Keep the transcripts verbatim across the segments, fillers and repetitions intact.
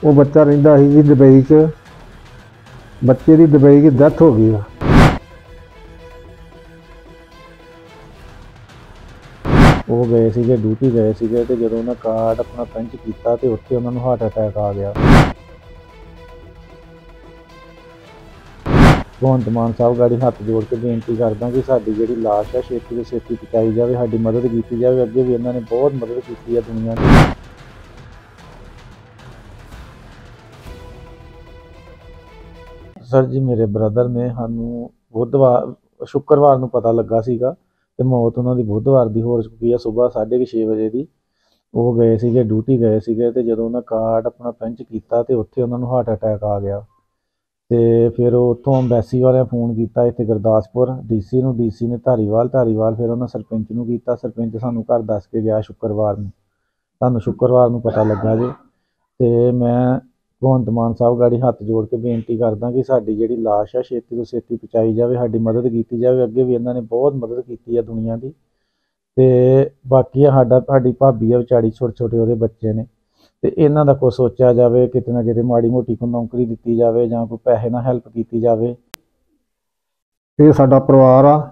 वो बच्चा रहिंदा सी जी दुबई च। बच्चे की दुबई की डेथ हो गई। वो गए थे ड्यूटी गए थे तो जो उन्होंने कार्ड अपना पंच किया तो उत्थे उन्होंने हार्ट अटैक आ गया। भगवंत मान साहब गाड़ी हथ जोड़ के बेनती करदा कि साडी जिहड़ी लाश है छेती तो छेती पहुँचाई जाए, साडी मदद की जाए। अगे भी इन्होंने बहुत मदद की है दुनिया की। सर जी मेरे ब्रदर ने सानू बुधवार शुक्रवार को पता लगा सीगा ते मौत उन्होंने बुधवार की हो चुकी है सुबह साढ़े छे बजे की। वो गए थे ड्यूटी गए थे तो जो उन्होंने कार्ड अपना पंच किया तो उत्थे उन्होंने हार्ट अटैक आ गया। तो फिर उत्थों अंबैसी वाले फोन किया इत्थे गुरदासपुर डी सी नूं, डी सी ने धारीवाल, धारीवाल फिर उन्होंने सरपंच नूं कीता, सरपंच सानू घर दस के गया शुक्रवार नूं। सानू शुक्रवार नूं पता लगा जे। तो मैं भगवंत मान साहब गाड़ी हथ जोड़ के बेनती करदा कि साडी जिहड़ी लाश है छेती तो छेती पहुँचाई जाए, साडी मदद की जाए। अगे भी इन्होंने बहुत मदद की है दुनिया की। तो बाकी साडा साडी भाभी है बेचारी, छोटे छोटे उहदे बच्चे ने, तो इन्हां दा कुछ सोचा जाए, किते ना किते माड़ी मोटी कोई नौकरी दी जाए जां कोई पैसे ना हैल्प की जाए। ये साडा परिवार आ,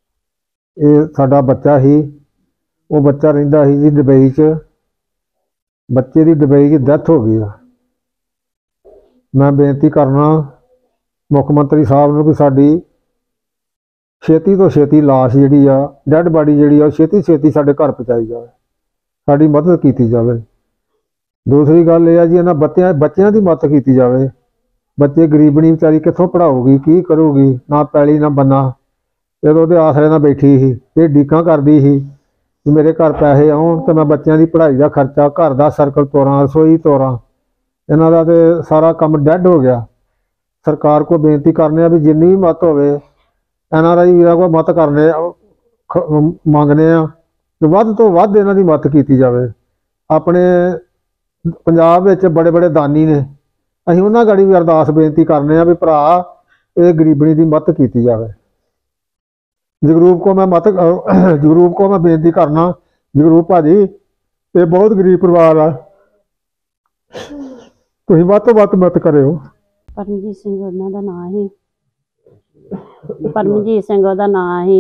ये साडा बच्चा ही, वो बच्चा रहिंदा सी जी दुबई च। बच्चे की दुबई की डेथ हो गई। मैं बेनती करना मुख मंत्री साहब नूं कि साडी छेती तो छेती लाश जिहड़ी आ, डैड बॉडी जिहड़ी आ, छेती छेती साडे घर पहुँचाई जाए, साडी मदद की जाए। दूसरी गल यह जी इन्हां बच्चों बच्चों की मदद की जाए। बच्चे गरीबनी बेचारी कित्थों पढ़ाऊगी, की करूगी, ना पैली ना बन्ना। जो वो आसरे ना बैठी ही, ये डीकां करदी ही कि मेरे घर पैसे आउण तो मैं बच्चों की पढ़ाई का खर्चा, घर का सर्कल तोड़ा, रसोई तोड़ा। इन्हां दा ते सारा काम डैड हो गया। सरकार को बेनती करने भी जिन्नी भी मत होवे एन आर आई वीरां को मत करने मंगने कि वध तो वध इन्हां दी मदद की जाए। अपने पंजाब विच बड़े बड़े दानी ने, असीं उन्हां गड़ी भी अरदास बेनती करने भी भरा ये गरीबनी की मदद की जाए। जगरूप को मैं मत जगरूप को मैं बेनती करना, जगरूप भाजी ये बहुत गरीब परिवार आ, तुसीं वध तो वध मदद करिओ। परमजीत सिंह उन्हां दा नाम ही, परमजीत सिंह उहदा नाम ही।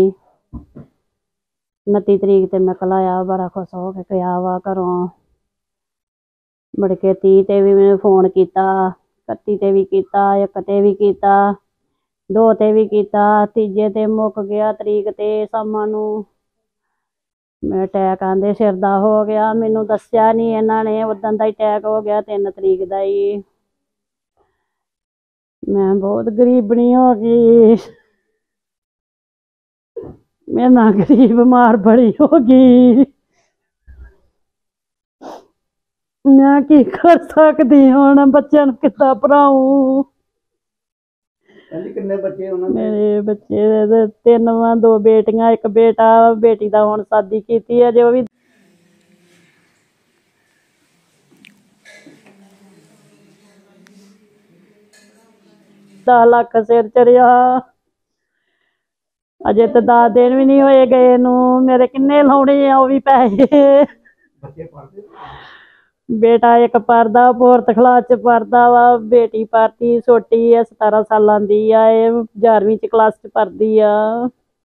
उनती तरीक ते मैं कलाया, बड़ा खुश हो के गया वा घरों। मुड़ के तीह ते भी मैंने फोन किया, कत्ती ते भी किया, इक ते भी किया, दो ते भी किया, तीजे ते मुक गया तरीक ते शामां नूं। मैं अटैक आंदे सिर दा हो गया, मैनू दस्सिया नहीं इन्हां ने, उदण दा ही अटैक हो गया, तीन तरीक दा ही। मैं बहुत गरीबनी हो गई, मैं ना गरीब मार बड़ी हो गई। मैं की कर सकती हुण, बच्चों नूं किद्दां पढ़ाऊं। किन्ने बच्चे उन्हां दे? मेरे बच्चे तीन वा, दो बेटियां एक बेटा। बेटी दा हुण शादी कीती है, जो भी दस लख सिर चढ़िया। अजे तो दस दिन भी नहीं होए गए नूं, मेरे किन्ने लाउणे आ वो भी पैसे। बेटा एक पढ़दा फोर्थ क्लास च पढ़दा वा, बेटी पढ़दी छोटी है सतारा सालां दी आ, ग्यारहवीं च क्लास च पढ़दी आ।